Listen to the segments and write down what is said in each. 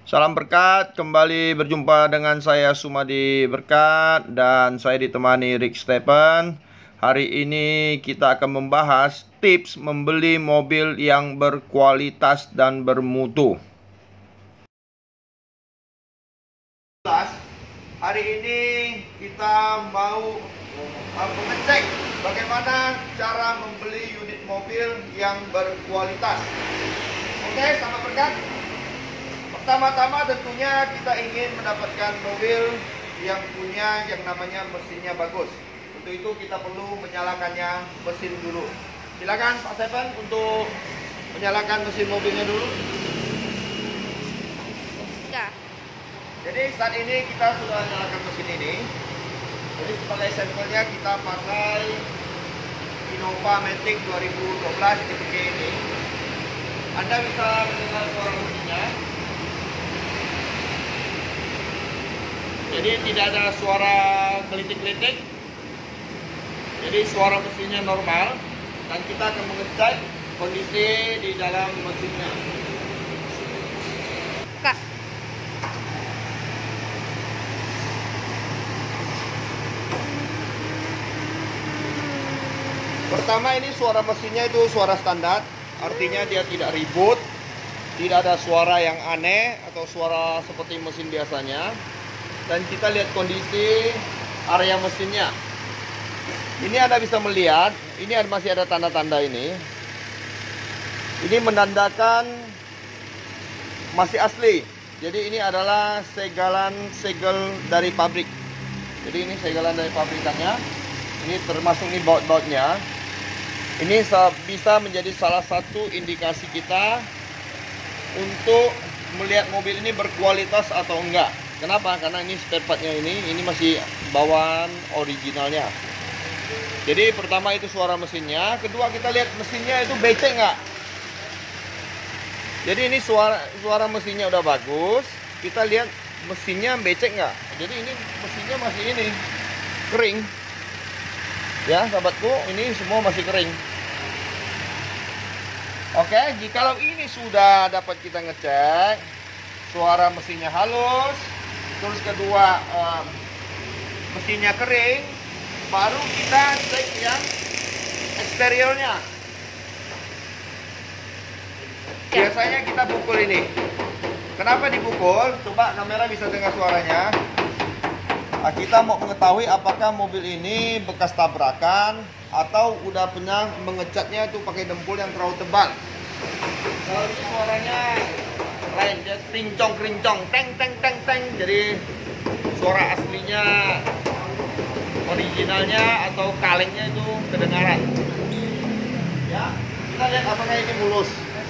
Salam berkat, kembali berjumpa dengan saya Sumadi Berkat dan saya ditemani Rick Stephen. Hari ini kita akan membahas tips membeli mobil yang berkualitas dan bermutu. Hari ini kita mau mengecek bagaimana cara membeli unit mobil yang berkualitas. Oke, sama berkat. Pertama-tama tentunya kita ingin mendapatkan mobil yang punya yang namanya mesinnya bagus. Untuk itu kita perlu menyalakannya mesin dulu. Silakan Pak Stephen untuk menyalakan mesin mobilnya dulu. Ya. Jadi saat ini kita sudah menyalakan mesin ini. Jadi sebagai sampelnya kita pakai Innova Matic 2012 tipe G ini. Anda bisa mendengar suara mesinnya. Jadi tidak ada suara kelitik-kelitik. Jadi suara mesinnya normal. Dan kita akan mengecek kondisi di dalam mesinnya. Kak. Pertama, ini suara mesinnya itu suara standar. Artinya dia tidak ribut. Tidak ada suara yang aneh atau suara seperti mesin biasanya. Dan kita lihat kondisi area mesinnya. Ini Anda bisa melihat, ini masih ada tanda-tanda ini. Ini menandakan masih asli. Jadi ini adalah segel dari pabrik. Jadi ini segelan dari pabrikannya. Ini termasuk ini baut-bautnya. Ini bisa menjadi salah satu indikasi kita untuk melihat mobil ini berkualitas atau enggak. Kenapa? Karena ini spare partnya ini masih bawaan originalnya. Jadi pertama itu suara mesinnya, kedua kita lihat mesinnya itu becek nggak. Jadi ini suara mesinnya udah bagus, kita lihat mesinnya becek nggak. Jadi ini mesinnya masih ini kering. Ya sahabatku, ini semua masih kering. Oke, jikalau ini sudah dapat kita ngecek, suara mesinnya halus. Terus kedua mesinnya kering, baru kita cek yang eksteriornya. Biasanya kita pukul ini. Kenapa dipukul? Coba kamera bisa dengar suaranya. Nah, kita mau mengetahui apakah mobil ini bekas tabrakan atau udah pernah mengecatnya itu pakai dempul yang terlalu tebal. Kalau ini suaranya lain, dia krincong, teng teng teng teng. Jadi suara aslinya, originalnya atau kalengnya itu kedengaran. Ya, kita lihat apakah ini mulus.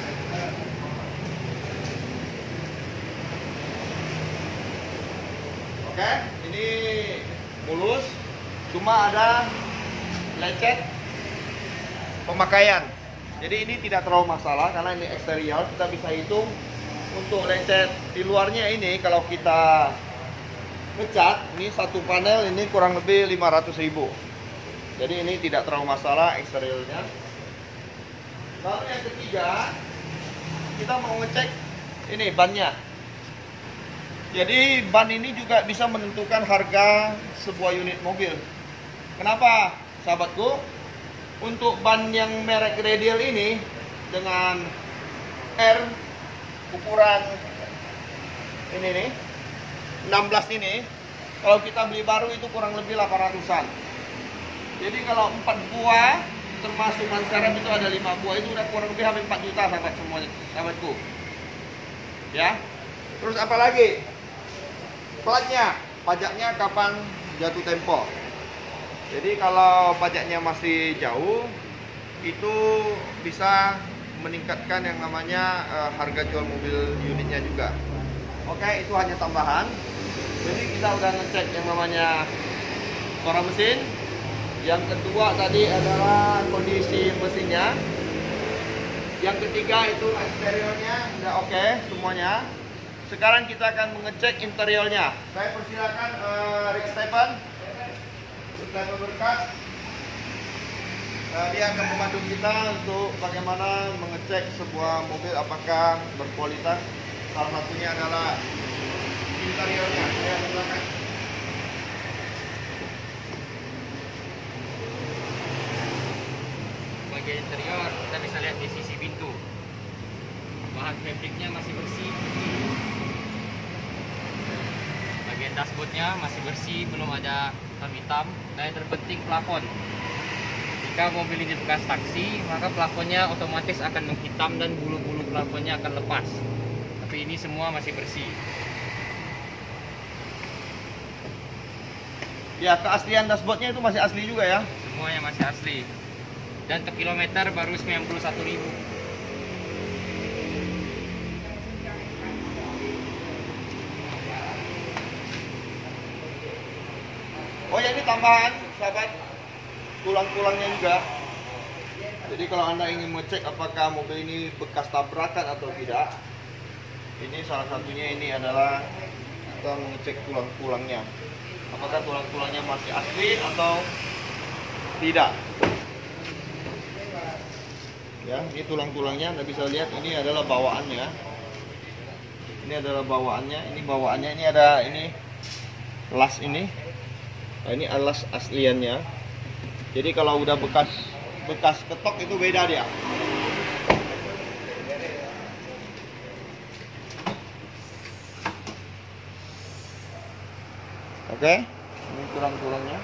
Oke, ini mulus, cuma ada lecet pemakaian. Jadi ini tidak terlalu masalah karena ini eksterior, kita bisa hitung. Untuk lecet di luarnya ini kalau kita ngecat, ini satu panel ini kurang lebih 500.000. Jadi ini tidak terlalu masalah eksteriornya. Lalu yang ketiga, kita mau ngecek ini bannya. Jadi ban ini juga bisa menentukan harga sebuah unit mobil. Kenapa sahabatku? Untuk ban yang merek radial ini dengan R ukuran ini nih 16 ini, kalau kita beli baru itu kurang lebih 800-an. Jadi kalau 4 buah termasuk ban serep itu ada 5 buah, itu udah kurang lebih hampir 4 juta sahabat semuanya, sahabatku. Ya. Terus apa lagi? Platnya, pajaknya kapan jatuh tempo. Jadi kalau pajaknya masih jauh, itu bisa meningkatkan yang namanya harga jual mobil unitnya juga. Oke, itu hanya tambahan. Jadi kita udah ngecek yang namanya suara mesin. Yang kedua tadi adalah kondisi mesinnya. Yang ketiga itu eksteriornya udah oke semuanya. Sekarang kita akan mengecek interiornya. Saya persilakan Rick Stephen. Stephen Berkat. Dia akan membantu kita untuk bagaimana mengecek sebuah mobil apakah berkualitas Salah satunya adalah interiornya. Ya, silakan. Bagian interior kita bisa lihat di sisi pintu. Bahan fabriknya masih bersih. Bagian dashboardnya masih bersih, belum ada hitam. Dan yang terpenting plafon. Jika mobil ini bekas taksi, maka plafonnya otomatis akan menghitam dan bulu-bulu plafonnya akan lepas. Tapi ini semua masih bersih. Ya, keaslian dashboardnya itu masih asli juga ya. Semuanya masih asli. Dan per kilometer baru 91.000. Oh ya, ini tambahan sahabat, tulang-tulangnya juga. Jadi kalau Anda ingin mengecek apakah mobil ini bekas tabrakan atau tidak, ini salah satunya ini adalah kita mengecek tulang-tulangnya. Apakah tulang-tulangnya masih asli atau tidak. Ya, ini tulang-tulangnya Anda bisa lihat, ini adalah bawaannya. Ini adalah bawaannya, ini ada ini las ini. Nah, ini alas asliannya. Jadi kalau udah bekas ketok itu beda dia. Oke, ini tulang-tulangnya.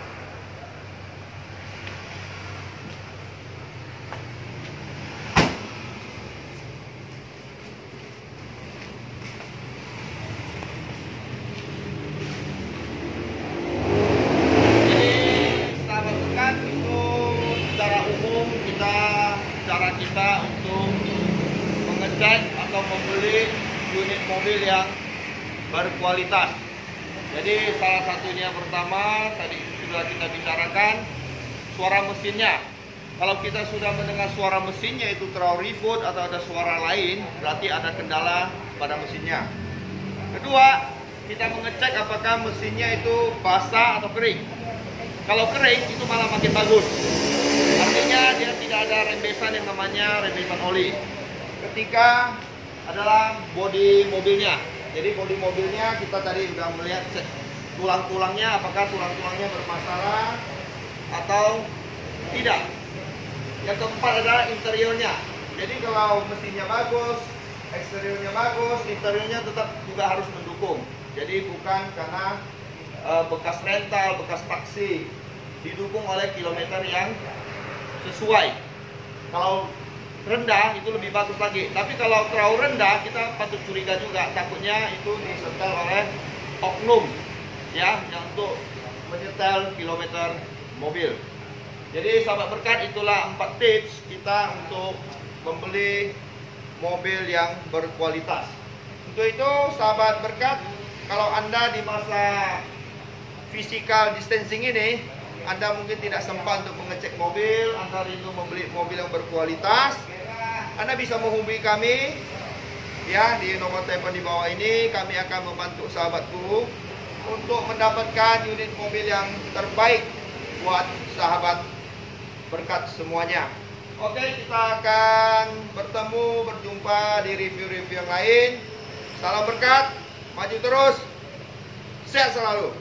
Kita untuk mengecek atau membeli unit mobil yang berkualitas. Jadi salah satunya pertama tadi sudah kita bicarakan suara mesinnya. Kalau kita sudah mendengar suara mesinnya itu terlalu ribut atau ada suara lain, berarti ada kendala pada mesinnya. Kedua, kita mengecek apakah mesinnya itu basah atau kering. Kalau kering itu malah makin bagus. Artinya dia tidak ada rembesan yang namanya rembesan oli. Ketiga adalah bodi mobilnya. Jadi bodi mobilnya kita tadi sudah melihat tulang-tulangnya, apakah tulang-tulangnya bermasalah atau tidak. Yang keempat adalah interiornya. Jadi kalau mesinnya bagus, eksteriornya bagus, interiornya tetap juga harus mendukung. Jadi bukan karena bekas rental, bekas taksi, didukung oleh kilometer yang sesuai. Kalau rendah itu lebih bagus lagi. Tapi kalau terlalu rendah kita patut curiga juga, takutnya itu disetel oleh oknum ya, yang untuk menyetel kilometer mobil. Jadi sahabat berkat, itulah 4 tips kita untuk membeli mobil yang berkualitas. Untuk itu sahabat berkat, kalau Anda di masa physical distancing ini Anda mungkin tidak sempat untuk mengecek mobil, Anda rindu membeli mobil yang berkualitas, Anda bisa menghubungi kami ya di nomor telepon di bawah ini. Kami akan membantu sahabatku untuk mendapatkan unit mobil yang terbaik buat sahabat berkat semuanya. Oke, kita akan berjumpa di review-review yang lain. Salam berkat, maju terus, sehat selalu.